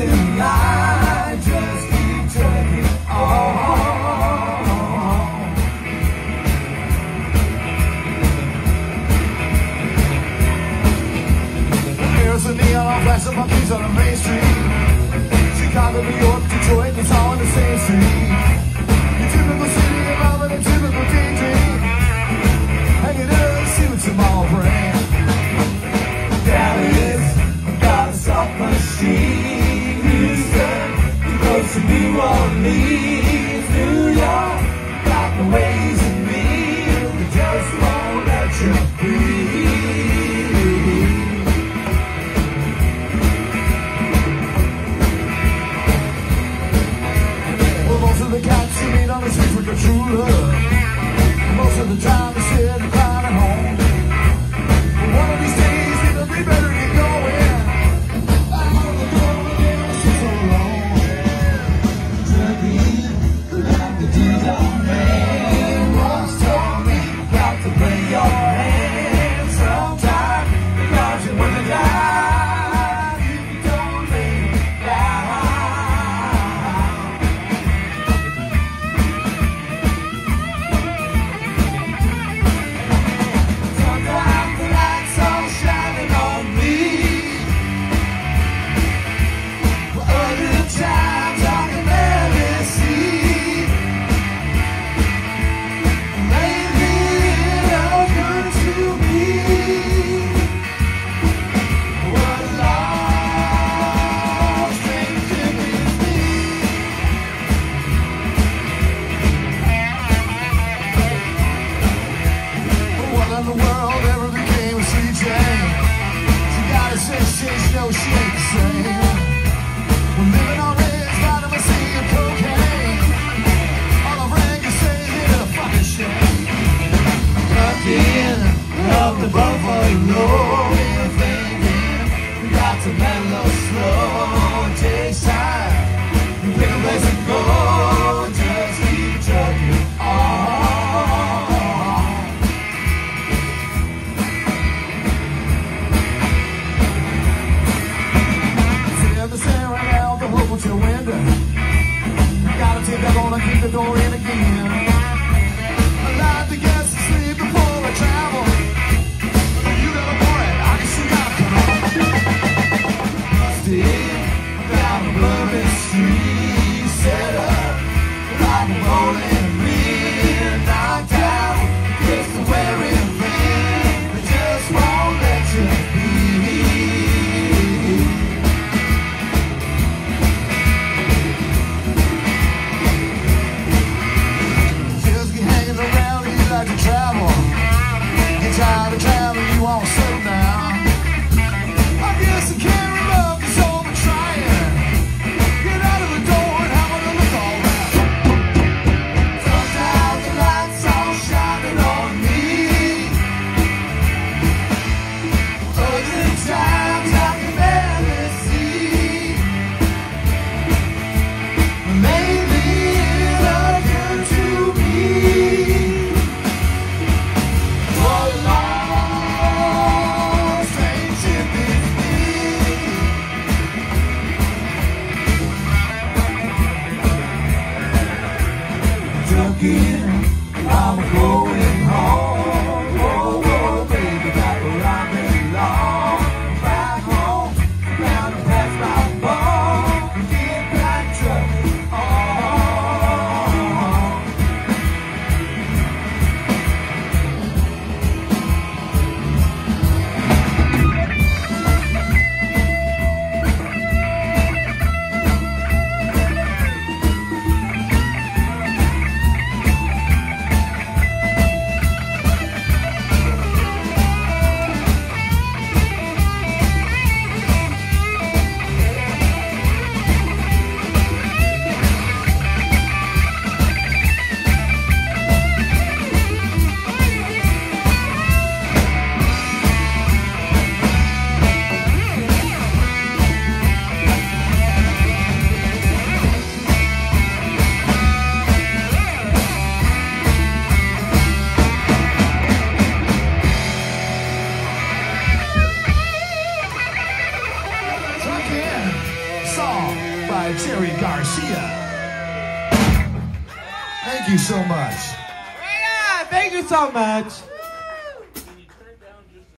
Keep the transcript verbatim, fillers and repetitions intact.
in line, just keep trucking on. There's a neon flashing monkeys on the main street. Chicago, New York, Detroit, it's all in the same street. The typical city involving a typical daydream. Hang it up, see what tomorrow brings. Dallas, got a soft machine. Houston, close to New Orleans. New York, got the ways in me. They just won't let you be. Most of the cats you meet on the streets with your true love. Most of the time they sit and cry at home. But one of these days it'll be better get going. I'm on the door again, she's so long. Trucking like the deeds on man. Once told me got to bring your hand sometime, because you wanna die if you don't lay down. In the world ever became a sweet Jane. She got a sensation, no, she ain't the same. We're living on red, vitamin C and cocaine. All the friends can say it's a fucking shame. Tucked in, up the buffalo, and thinking we got to mellow slow. It takes time, you pick a place to go. Just keep trucking on. Your window, you gotta take that on and keep the door in again. I like to get some sleep before I travel. You got a boy, I guess you gotta come on. Still down the blurry street, set up like a rolling ring, knocked out, just the wearing thing. They just won't let you be. To travel, get tired of traveling, you won't slow down. I guess I can't remember this over trying. Get out of the door and have a look all around. Sometimes the lights all shining on me. Other times I can barely see. Maybe it occurred to me. I'm going home, oh, oh, baby, back where I belong. Back home, down and past my bone, get back trucking by Jerry Garcia. Thank you so much. Yeah, thank you so much.